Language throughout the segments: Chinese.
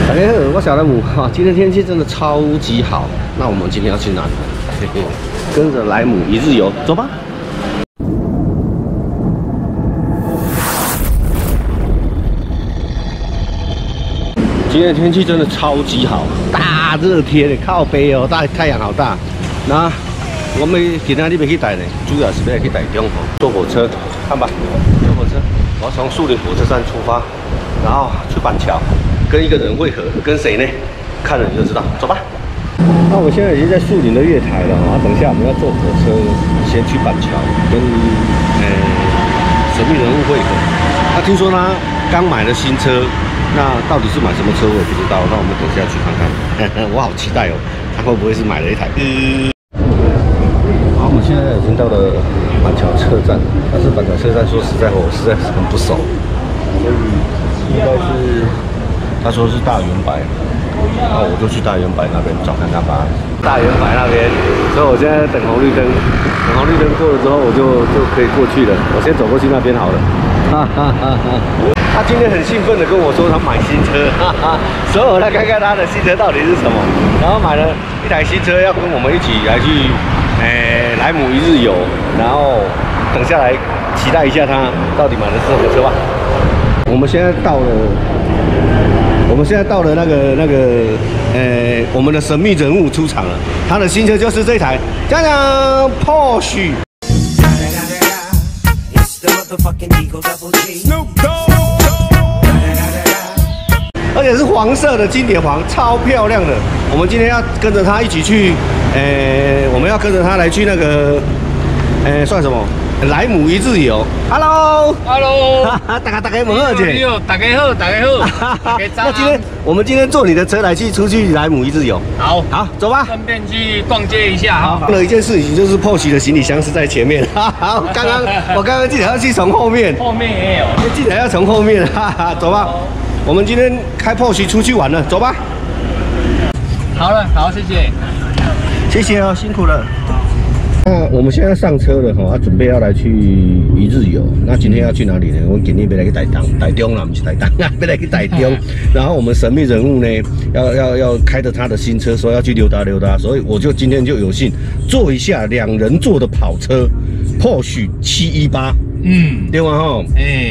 大家好，我小莱姆哈，今天天气真的超级好。那我们今天要去哪里？嘿嘿，跟着莱姆一日游，走吧。今天天气真的超级好，大热天的，靠北哦，太阳好大。那我们今天你别去台呢，主要是要去台中哦，坐火车，看吧，坐火车，我要从树林火车站出发，然后去板桥。 跟一个人会合，跟谁呢？看了你就知道，走吧。那我现在已经在树林的月台了啊，等一下我们要坐火车先去板桥，跟神秘人物会合。听说他刚买了新车，那到底是买什么车我也不知道，那我们等一下去看看。我好期待哦，他会不会是买了一台？好，我们现在已经到了板桥车站，但是板桥车站说实在我实在是很不熟，所以应该是。 他说是大圆柏，那我就去大圆柏那边找看看吧。大圆柏那边，所以我现在等红绿灯，等红绿灯过了之后，我就可以过去了。我先走过去那边好了。他今天很兴奋的跟我说他买新车，所以我来看看他的新车到底是什么。然后买了一台新车，要跟我们一起来去，莱姆一日游。然后等下来期待一下他到底买的是什么车吧。我们现在到了。 我们现在到了我们的神秘人物出场了。他的新车就是这台，讲讲 Porsche。而且是黄色的经典黄，超漂亮的。我们今天要跟着他一起去，我们要跟着他来去那个，算什么？ 莱姆一日游 ，Hello， 大家问好姐， 大家好，大家好。 那我们今天坐你的车来出去莱姆一日游， 好， 走吧， 顺便去逛街一下哈。 了一件事情就是Porsche的行李箱是在前面，好，我刚刚记得要去从后面， 后面也有， 记得要从后面，走吧。我们今天开Porsche出去玩了，走吧。 好了，好，谢谢， 谢谢哦，辛苦了。 那我们现在上车了哈，准备要来去一日游。那今天要去哪里呢？我们今天要来去台中啦，不是台东啊，要来去台中。然后我们神秘人物呢，要开着他的新车，说要去溜达溜达，所以我就今天就有幸坐一下2人座的跑车，Porsche 718。对吗？吼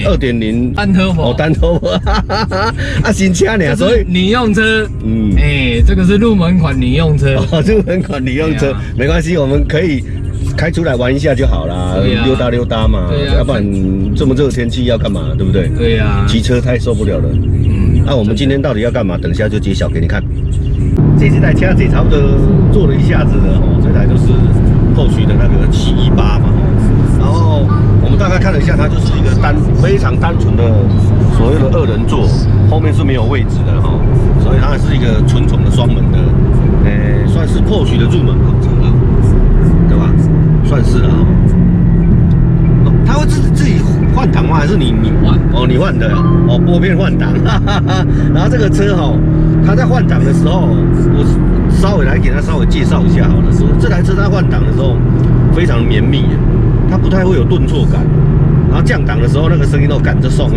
，2.0 单拖佛， 单拖佛，新车呢，所以女用车，这个是入门款女用车， 入门款女用车，没关系，我们可以。 开出来玩一下就好啦，溜达溜达嘛，要不然这么热的天气要干嘛，对不对？ 对呀， 骑车太受不了了。那我们今天到底要干嘛？等一下就揭晓给你看。这台车这差不多坐了一下子了哦，这台就是Porsche的那个718嘛。然后我们大概看了一下，它就是一个非常单纯的所谓的2人座，后面是没有位置的哈，所以它是一个纯种的双门的，算是Porsche的入门跑车了。 算是啊，他会自己换挡吗？还是你换？哦，你换的哦，拨片换挡。然后这个车哈，他在换挡的时候，我稍微来给他稍微介绍一下好了。这台车它换挡的时候非常绵密，它不太会有顿挫感。然后降档的时候，那个声音都赶着送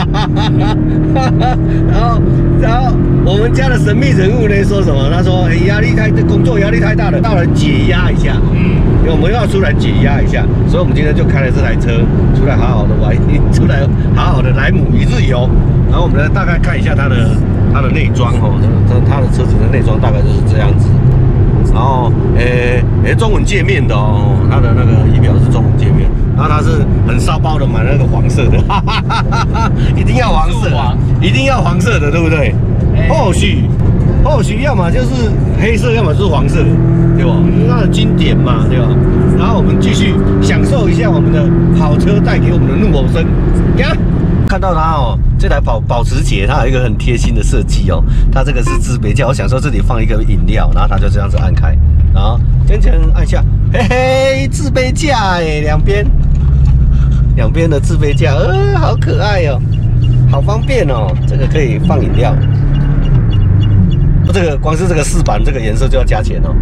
然后我们家的神秘人物呢说什么？他说工作压力太大了，到了解压一下。因为我们要出来解压一下，所以我们今天就开了这台车出来好好的玩，出来好好的莱姆一日游。然后我们来大概看一下它的内装哦，它的车子的内装大概就是这样子。然后中文界面的哦，它的那个仪表是中文界面。然后它是很骚包的买那个黄色的，一定要黄色，一定要黄色的，对不对？或许要么就是黑色，要么就是黄色，对吧？它的经典嘛，对吧？然后我们继续享受一下我们的跑车带给我们的怒吼声。看到它哦，这台保时捷它有一个很贴心的设计哦，它这个是自备架，我想说这里放一个饮料，然后它就这样子按开，然后渐渐按下，嘿嘿，自备架哎，两边的自备架，好可爱哦，好方便哦，这个可以放饮料。这个光是这个饰板这个颜色就要加钱哦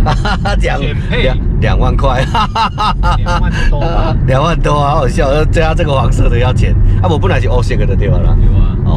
，2万块，2万多吧，2万多，好好笑。加这个黄色的要钱，我本来是黑色的对吧啦？哦，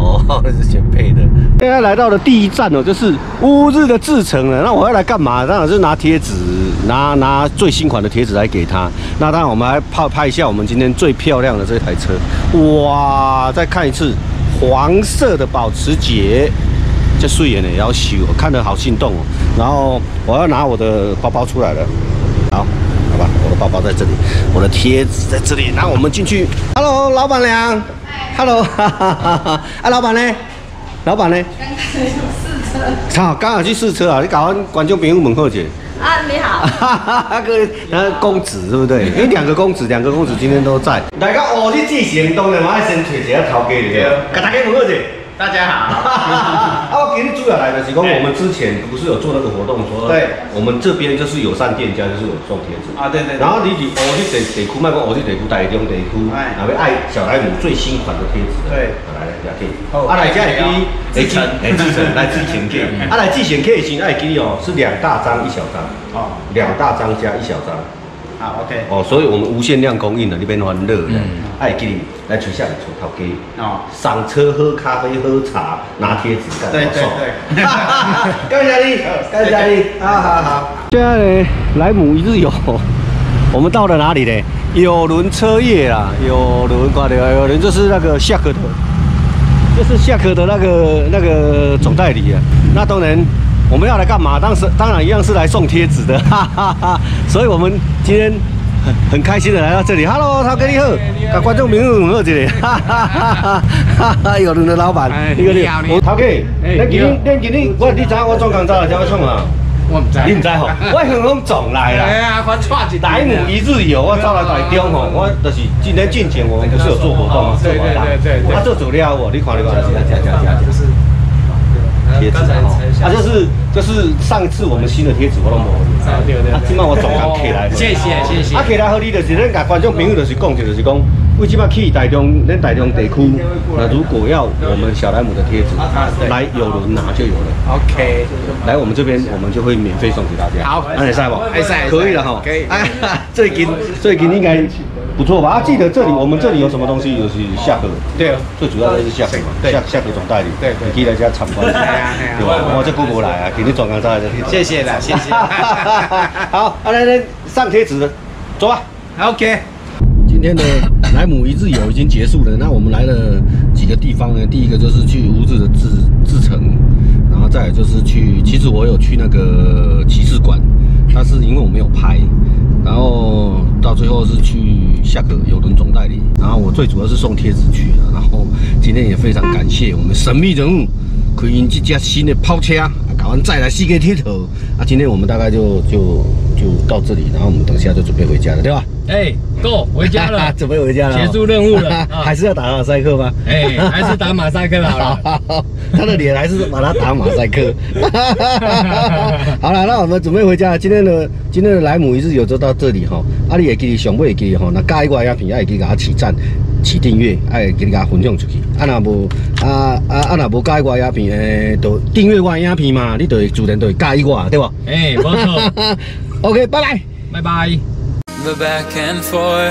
的是选配的。现在来到了第一站哦，就是乌日的志诚了。那我要来干嘛？当然是拿贴纸，拿最新款的贴纸来给他。那当然我们还拍一下我们今天最漂亮的这台车。哇，再看一次黄色的保时捷。 这水眼呢也要修，我看得好心动哦。然后我要拿我的包包出来了，好吧，我的包包在这里，我的贴纸在这里。然后我们进去 ，Hello， 老板娘 ，Hello， 啊，老板呢？老板呢？ 刚才有试车。 操，刚好去试车啊！你搞完观众朋友问好姐。 啊，你好。 那个公子对不对？因为两个公子今天都在。大家哦，你之前当然嘛要先找一下头家的，给大家问好姐。 大家好， 我今天主要来的是讲，我们之前不是有做那个活动，说对，我们这边就是友善店家，就是有送贴纸啊，对。然后你伫乌日地区，卖讲乌日地区、台中地区，然后爱小莱姆最新款的贴纸，对，来也可以。啊，来这会记，来继承，来继承 K， 啊来继承 K 的时候爱记哦，是2大张1小张，哦，2大张加1小张。 好 ，OK。 哦，所以我们无限量供应了，你别欢乐的。爱给你来吹下来吹头家。哦。上车喝咖啡喝茶拿贴纸干。对。感谢你，感谢你。好。现在呢，莱姆一日游，我们到了哪里呢？友伦车业啦，友伦挂的友伦就是那个夏克的，就是夏克的那个总代理啊。那当然。 我们要来干嘛？当然一样是来送贴纸的，哈哈哈。所以我们今天很开心的来到这里。Hello， 头家你好，跟观众朋友问好一下，哈哈哈。有人的老板，你好，头家，恁今日你知我总工走来这要创啊？我唔知，你唔知吼？我香港总来啦。哎呀，我带一莱姆一日游，我走来台中吼，我就是今天进前我们不是有做活动吗？对。他做主料哦，你看，就是。 贴纸啊，就是上次我们新的贴纸我都无，啊，今晚我总共起来，谢谢。啊，起来好你就是咱甲观众朋友就是讲，就是讲，为即摆去台中，咱台中地区，那如果要我们小莱姆的贴纸，来友伦拿就有了。OK， 来我们这边我们就会免费送给大家。好，那你塞不？可以了哈。可以。哎，最近应该。 不错吧？啊，记得这里，我们这里有什么东西？就是夏克，对啊，最主要的是夏克嘛，夏克总代理，对，你可以来家参观，对吧？我这姑姑来啊，给你转刚才的贴纸，谢谢了，谢谢。好，来上贴纸，走吧。OK。今天的莱姆一日游已经结束了，那我们来了几个地方呢？第一个就是去乌日的志诚，然后再来就是去，其实我有去那个骑士馆，但是因为我没有拍。 然后到最后是去夏克友伦总代理，然后我最主要是送贴纸去了。然后今天也非常感谢我们神秘人物开因这架新的跑车，搞完再来4个贴头。啊，今天我们大概就到这里，然后我们等下就准备回家了，对吧？哎 ，Go 回家了，准备回家了，结束任务了，还是要打马赛克吗？哎，还是打马赛克好了。他的脸还是把他打马赛克。好了，那我们准备回家了。今天的莱姆一日游就到这里哈。啊，你会记得上尾会记得哈，那介意我影片，也会记得给他起赞、起订阅，也会记得给他分享出去。啊，若无若无介意我影片，就订阅我影片嘛，你就会自然就会介意我，对吧？哎，没错。OK， 拜拜，拜拜。 The back and forth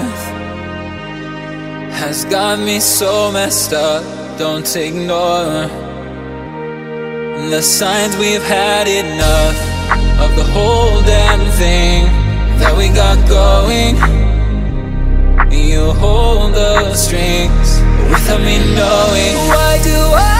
has got me so messed up. Don't ignore the signs. We've had enough of the whole damn thing that we got going. You hold the strings without me knowing. Why do I